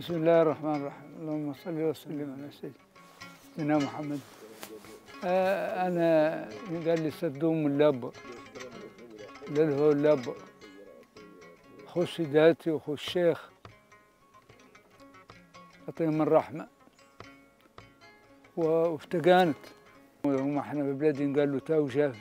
بسم الله الرحمن الرحيم. اللهم صل وسلم على سيدنا محمد. أنا قال لي صدوم اللب اللي هو اللب أخو سيداتي وأخو الشيخ يعطيهم الرحمة وافتقانت. وهم احنا ببلادي قالوا تاو شافت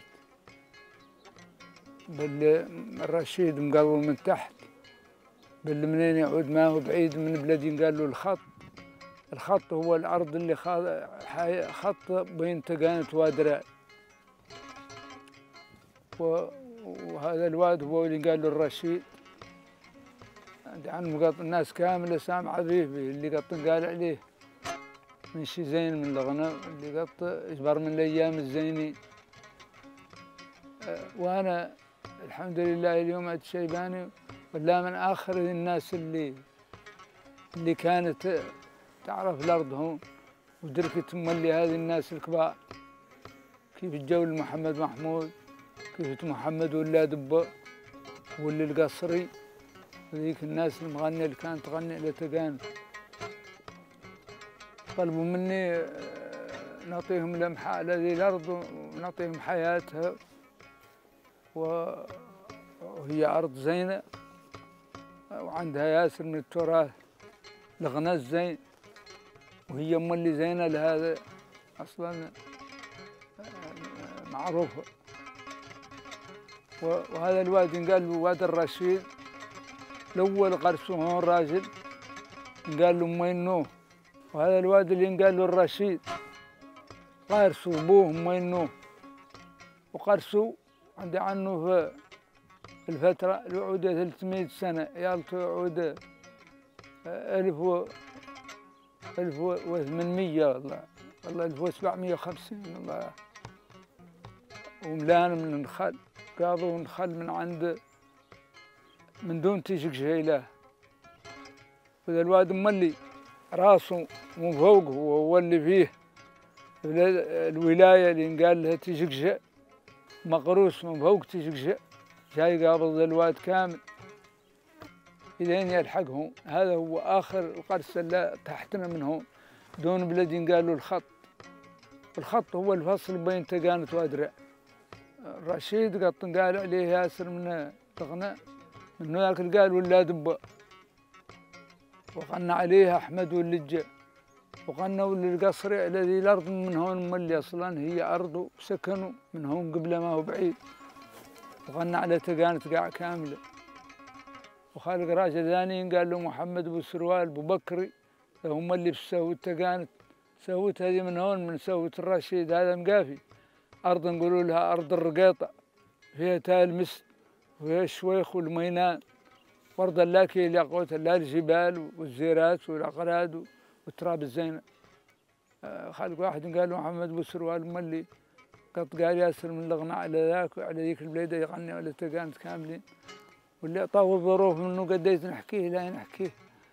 الرشيد مقرب من تحت منين يعود ما هو بعيد من بلادي. قالوا الخط هو الأرض اللي خط بين تقانت وادراء، وهذا الواد هو اللي قال له الرشيد. عن قط الناس كاملة سامعة به اللي قط قال عليه من شي زين من الغنى اللي قط يجبر من الأيام الزينين. وأنا الحمد لله اليوم الشيباني ولا من آخر الناس اللي كانت تعرف الأرض هون ودركت تملي هذه الناس الكبار، كيف الجول محمد محمود، كيف محمد ولا دبة واللي القصري، وذيك الناس المغنية اللي كانت تغني إلى تقانت. طلبوا مني نعطيهم لمحة على ذي الأرض ونعطيهم حياتها، وهي أرض زينة وعندها ياسر من التراث الغنى الزين، وهي مولي زينة لهذا أصلا معروفة. وهذا الواد قال له واد الرشيد الأول قرصه هون راجل قال له وينو، وهذا الواد اللي قال له الرشيد قارسوا أبوه وينو، وقرصوا عند عنه في الفترة اللي عودة 300 سنة يالتو عودة 1800 والله 1750 والله. وملان من النخل قاضوا نخل من دون تيجي شيله. وذا الواد مولي راسه من فوق هو اللي فيه الولاية اللي قال لها تيجي مقروس من فوق تيجي جاي قابض ذا الواد كامل إلين يلحقهم. هذا هو آخر القرص اللي تحتنا من هون دون بلدي. قالوا الخط هو الفصل بين تقانت وادراء. الرشيد قط قال عليه ياسر من تغنى من ذاك اللي قال ولا دبة، وغنى عليها أحمد واللجة، وغنى للقصري الذي الأرض من هون مولي أصلا هي أرض وسكنوا من هون قبل ما هو بعيد، وغنى على تقانت قاع كاملة. وخالق راجل ثاني قال له محمد أبو سروال أبو بكري هم اللي بسوت تقانت، سوت هذه من هون من سوت الرشيد. هذا مقافي أرض نقولوا لها أرض الرقيطة، فيها تال مسد وفيها الشويخ والمينان وأرض اللاكي اللي قوت لا الجبال والزيرات والأقراد والتراب الزينة. خالق واحد قال له محمد أبو سروال مولي قط قال ياسر من الغنى على ذاك وعلى ذيك البليدة يغني على تقانت كاملين، واللي طاووا الظروف منه قديت نحكيه لا نحكيه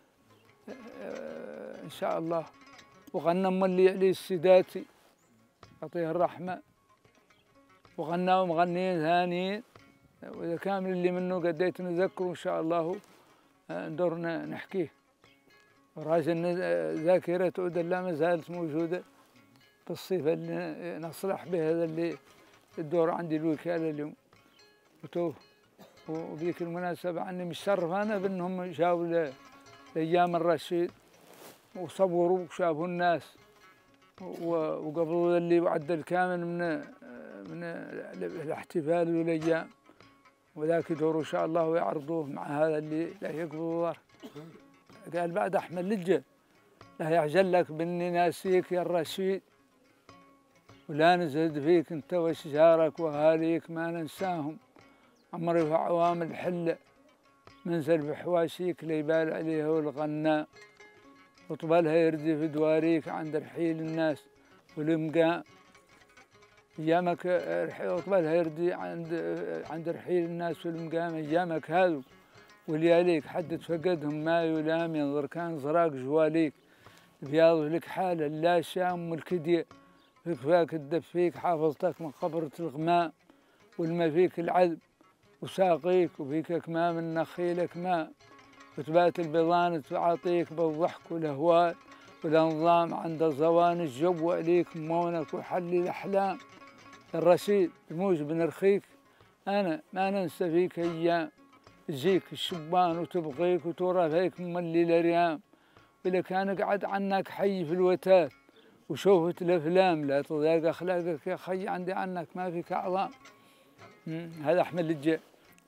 إن شاء الله. وغنى مولي عليه السيداتي يعطيه الرحمة، وغناوا مغنيين ثانيين، وإذا كامل اللي منه قديت نذكره إن شاء الله ندورنا نحكيه. وراجل ذاكرته لا ما زالت موجودة بالصفة اللي نصلح بها هذا اللي الدور عندي الوكالة اليوم وتوه. وبذيك المناسبة أني مشرف أنا بأنهم جاوا لأيام الرشيد وصوروا وشافوا الناس وقبلوا اللي وعد الكامل من الاحتفال والأيام، وذاك يدوروا إن شاء الله ويعرضوه مع هذا اللي لا يقبضوا ظهر. قال بعد أحمد لجة لا يعجل لك بإني ناسيك يا الرشيد، ولا نزهد فيك أنت وشجارك وأهاليك ما ننساهم. عمري في عوام الحلة منزل بحواشيك ليبال عليها والغناء، وطبلها يردي في دواريك عند رحيل الناس والمقام. أيامك طبلها يردي عند رحيل الناس والمقام. أيامك هذو ولياليك حد فقدهم ما يلام ينظر كان زراق جواليك. بياض لك حالة لا شام والكدية فيك الدفيك حافظتك من قبرة الغماء، والما فيك العذب وساقيك وفيك أكمام النخيل أكمام. وتبات البيضان تعاطيك بالضحك والهوال والأنظام عند زوان الجو عليك مونك وحلي الأحلام. الرشيد الموج بن رخيك أنا ما ننسى فيك أيام، تجيك الشبان وتبغيك وتورى فيك مملي الأريام. وإذا كان قعد عنك حي في الوتات وشوفت الأفلام لا تضايق أخلاقك يا خي، عندي عنك ما فيك أعظام. هذا أحمد الجاء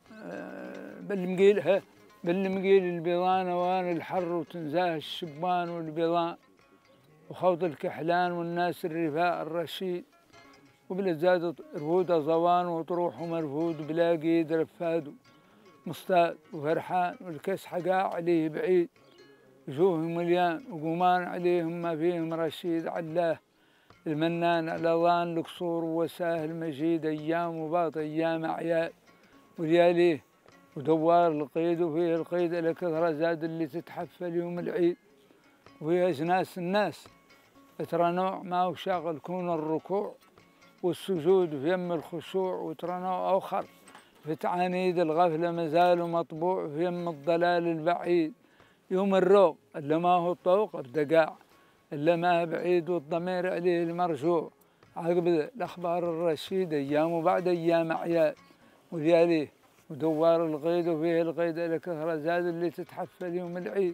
بالمقيل بالمقيل البيضان أوان الحر وتنزاه الشبان والبيضان وخوض الكحلان والناس الرفاء الرشيد. وبالزاد رفود زوان وطروح مرفود بلا قيد رفاد مصطاد وفرحان والكس حقا عليه بعيد وجوه مليان وقمان عليهم ما فيهم رشيد. علاه المنان الأضان القصور وساهل مجيد أيام وباط أيام أعياد ولياليه ودوار القيد وفيه القيد لكثرة زاد اللي تتحفل يوم العيد. وفيه أجناس الناس ترى نوع ما هو شاغل كون الركوع والسجود في يم الخشوع، وترى نوع آخر في تعانيد الغفلة مازال مطبوع في يم الضلال البعيد. يوم الروق اللي ما هو طوق ارتقاع اللي ما هو بعيد والضمير عليه المرجوع. عقب الأخبار الرشيد أيام وبعد أيام أعياد ولياليه ودوار القيد وفيه القيد لكثرة زاد اللي تتحفل يوم العيد.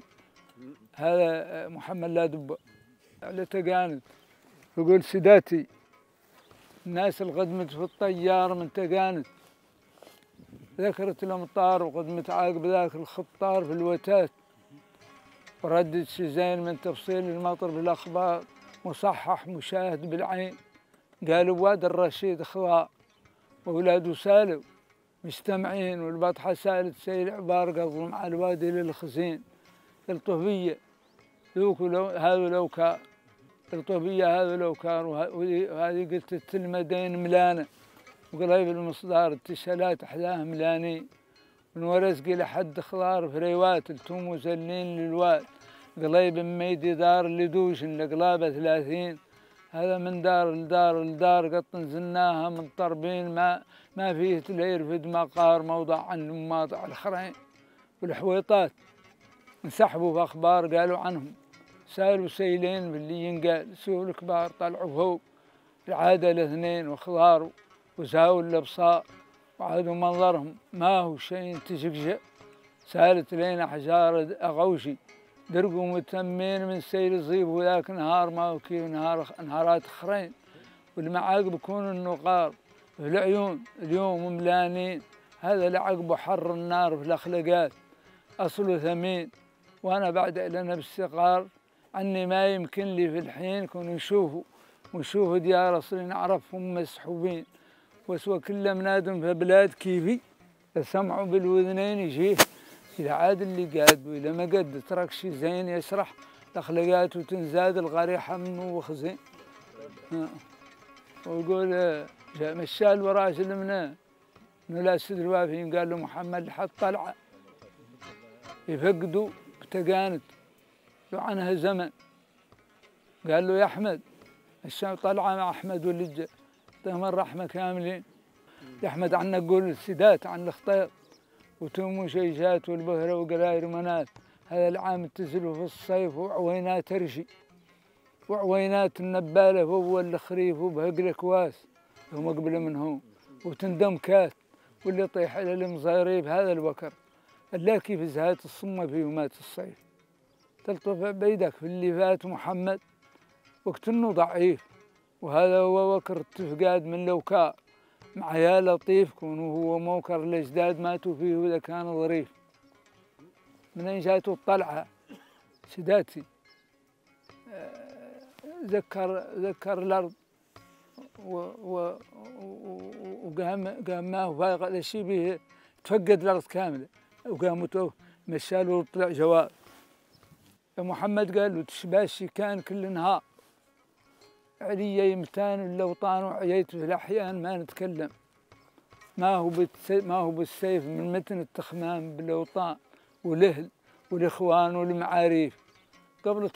هذا محمد لا دب على تقانت يقول سداتي الناس اللي قدمت في الطيار من تقانت ذكرت الأمطار وقدمت عاقب ذاك الخطار في الوتات وردت شي زين من تفصيل المطر بالأخبار مصحح مشاهد بالعين. قالوا واد الرشيد خضاء وأولاده سالوا مجتمعين والبطحة سالت سيل عبار قضوا مع الوادي للخزين. الطهبية ذوك هذا لو كان الطهبية هذا لو كان وهذه قلت التلمدين ملانة وقريب المصدار التشالات أحلاها ملاني ونورزقي لحد خضار فريوات التوم وزلين للواد قليب ميدي دار لدوش لقلابة 30. هذا من دار لدار لدار قط نزلناها من طربين ما فيه تلير في دمقار موضع عن الماضع الخرين. والحويطات انسحبوا في أخبار قالوا عنهم سالوا سيلين باللي ينقال سووا الكبار طلعوا فوق العادة الاثنين وخضار وزاوا الأبصار وعادوا منظرهم ما هو شيء تشقشق. سالت لين أحجار أغوشي درقوا متمين من سيل الصيف وذاك نهار ما هو كيف نهارات أخرين. والمعاقب يكون النقار في العيون اليوم ملانين. هذا لعقب حر النار في الأخلاقات أصله ثمين. وأنا بعد لنا بالسقار عني ما يمكن لي في الحين كون ونشوفوا ديار أصلي نعرفهم مسحوبين. وسوى كل منادم في بلاد كيفي سمعوا بالوذنين يجيه إذا عاد اللي قاد وإذا ما قد ترك شي زين يشرح الأخلاقات وتنزاد الغريحة منه وخزين. ويقول جاء مشال وراش منه لا سد الوافي قال له محمد حط طلعة يفقدوا بتقانت لو عنها زمن. قال له يا أحمد الشام طلعة مع أحمد واللجة تهم الرحمة كاملين. يا أحمد عنا قول السدات عن الخطيط وتوم وشيشات والبهرة وقراير منات. هذا العام تزلوا في الصيف وعوينات ترشي وعوينات النبالة فوق الخريف وبهقل كواس هم قبل منهم وتندم كات واللي يطيح إلى المصاريف. هذا الوكر اللاكي في زهات الصمة في يومات الصيف تلطف بيدك في اللي فات محمد وقت انه ضعيف. وهذا هو وكر التفقاد من لوكار مع يا لطيف كونه هو موكر الأجداد ماتوا فيه وإذا كان ظريف. من أين جاته الطلعة سداتي ذكر الأرض وقام ما هو فايق على شيء به تفقد الأرض كاملة وقاموا مشاله وطلع جواب. يا محمد قال له تشباشي كان كل نهار علي يمتان اللوطان وعييت في الأحيان ما نتكلم ما هو بالسيف من متن التخمام بالأوطان والأهل والإخوان والمعاريف. قبل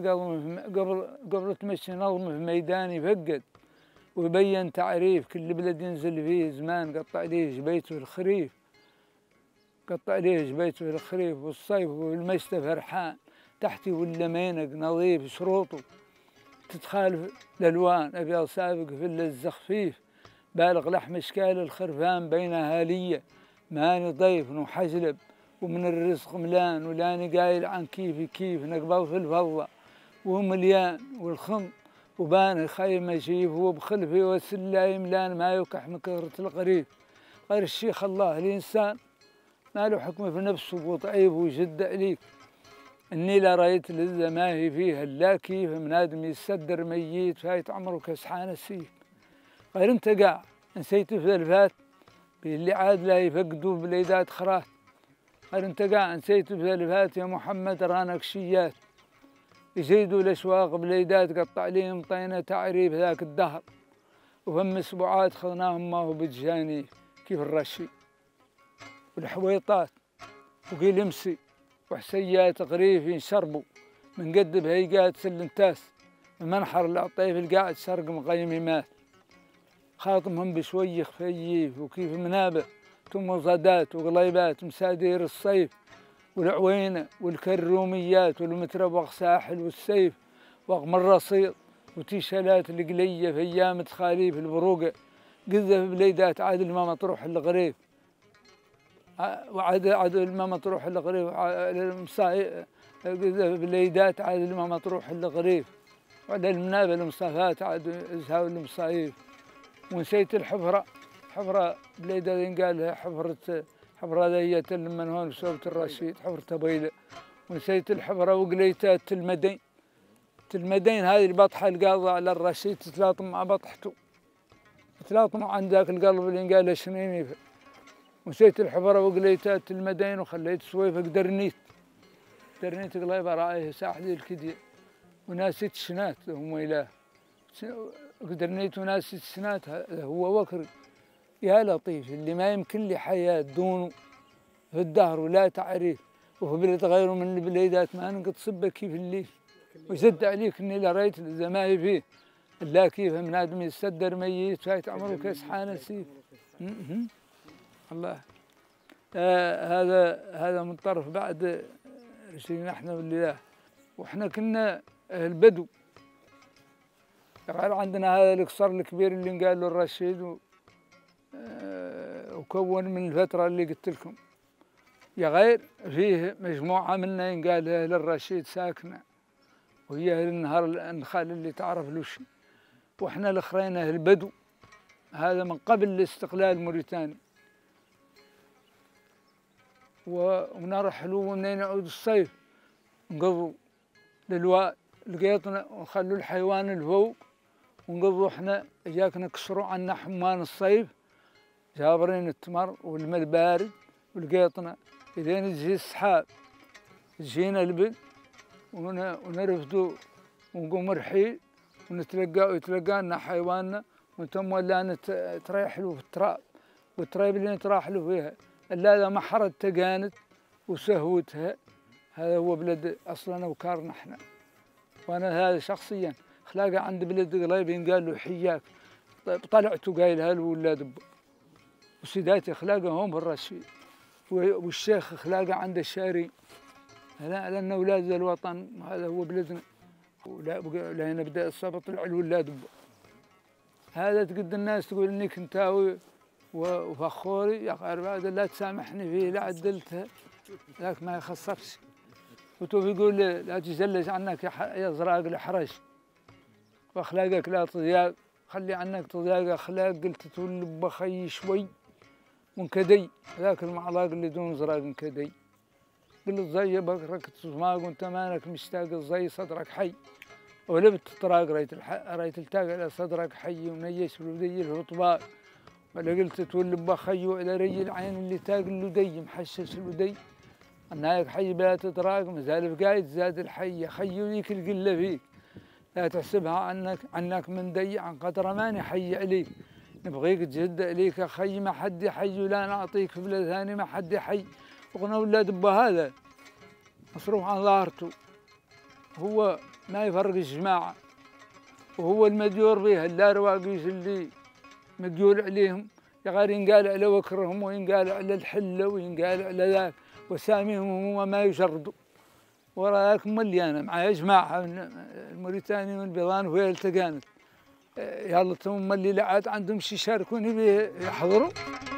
تمشي نظم في ميدان يفقد ويبين تعريف كل بلد ينزل فيه زمان قطع ليه جبيته الخريف. قطع ليه جبيته في الخريف والصيف والمشتى فرحان، تحتي ولا مينق نظيف شروطه تتخالف الألوان، أبيض سابق في الزخفيف بالغ لحم اشكال الخرفان بين هاليه، ماني ضيف وحجلب ومن الرزق ملان، ولاني قايل عن كيفي كيف نقبض في الفضه ومليان والخم وبان خيمه شيف وبخلفي والسلا يملان، ما يكح من كثرة القريب غير الشيخ الله الإنسان ما له حكم في نفسه وضعيف ويشد عليك، إني لا رأيت لذة ما هي فيها لا كيف من آدم يتصدر ميت فايت عمره كسحان السيف، غير أنت قاع نسيت في الفات باللي عاد لا يفقدوا بليدات خرات، غير أنت قاع نسيت في الفات يا محمد رانك شيات يزيدوا الأسواق بليدات قطع ليهم طينة تعريف ذاك الدهر، وفم أسبوعات خذناهم ما هو بتجاني كيف الرشي والحويطات وقيل امسي وحسيات غريف ينشربوا من قد بهيقات سلنتاس المنحر العطيف القاعد شرق مقيمات، خاطمهم بشوي خفيف وكيف منابه تم صدات وقليبات مسادير الصيف والعوينه والكروميات والمتربغ ساحل والسيف وغم الرصيد وتيشالات القليه في ايام تخاليف البروقه قذف بليدات عادل ما مطروح الغريب عادل ما مطروح الغريب قذف بليدات عادل ما مطروح الغريب وعلى المنابه المصافات عاد زهاو المصايف، ونسيت الحفره حفره بليدات ينقال حفره ذية من هون بصوبة الرشيد حفرة طويلة، ونسيت الحفرة وقليتات تلمدين هذه البطحة القاضة على الرشيد تتلاطم مع بطحته تتلاطم عند ذاك القلب اللي ينقال شنيني، ونسيت الحفرة وقليتات تلمدين وخليت سويفة درنيت قليبة رأيه ساحلي الكدية، وناسيت الشنات هم إله قدرنيت وناسيت الشنات هو وكري يا لطيف اللي ما يمكن لي حياة دونه في الدهر ولا تعريف، وفي بلد غيره من البليدات ما نقد صبه كيف الليل، وزد عليك اني لا رأيت اذا ما هي فيه الا كيف من ادم يستدر ميت فايت عمره كسحان السيف. الله هذا من طرف بعد رشينا احنا بالله، واحنا كنا البدو غير عندنا هذا القصر الكبير اللي قال له الرشيد وكون من الفترة اللي قلت لكم، يا غير فيه مجموعة منا ينقال أهل الرشيد ساكنة وهي أهل النهر النخال اللي تعرف لوش، وإحنا الأخرين أهل بدو، هذا من قبل الاستقلال الموريتاني، ونرحلوا ومنين يعود الصيف نقضوا للواد لقيطنا وخلوا الحيوان الفوق ونقضوا إحنا إياك نكسروا عنا حمان الصيف جابرين التمر والماء البارد ولقيطنا إذا تجي السحاب تجينا البل ونرفدوا ونقوم رحيل ونتلقى ويتلقانا حيواننا ونتم ولا تريحلوا في التراب والتراب اللي نتراحلوا فيها إلا إذا محرت تقانت وسهوتها، هذا هو بلد أصلنا وكارنا إحنا، وأنا هذا شخصيا خلاقه عند بلد قليب ينقال له حياك، طيب طلعتوا قايلها له ولا دب، وسيداتي اخلاقه هم بالرشيد، والشيخ اخلاقه عند الشاري، لان اولاد الوطن هذا هو بلدنا، ولا نبدا الصبط العلو ولا دب، هذا تقد الناس تقول اني كنتاوي وفخوري يا اخي بعد لا تسامحني فيه لا عدلتها ذاك ما يخسرش، وتوفي يقول لا تجلس عنك يا زراق الحرج واخلاقك لا تضياق، خلي عنك تضياق اخلاق، قلت تولب بخي شوي ونكدي ذاك المعلاق اللي دون زراق انكدي، قلت زي بكرك تصماق وانت مالك مشتاق زي صدرك حي، ولبت طراق ريت التاق على صدرك حي ونيش بالودي الهطباق، ولا قلت تولب بخي وعلى ري العين اللي تاق اللدي محشش الودي، النايك حي بلا تطراق مازال بقايد زاد الحي يا خي ذيك القله فيك، لا تحسبها عنك من دي عن قدر ماني حي عليك، نبغيك تجد عليك يا خي ما حد يحي ولا نعطيك في بلاد ثاني ما حد يحي، وقنا ولا دبه هذا مصروف عن ظاهرته، هو ما يفرق الجماعة، وهو المديور بها لا رواقيش اللي مديول عليهم يا غير ينقال على وكرهم وينقال على الحله وينقال على ذاك وساميهم هم ما يشردوا. وراك مليانه مع جماعه الموريتاني والبيضان وهي التقانت. يلا تم اللي لا عاد عندهم شي يشاركوني به يحضروا.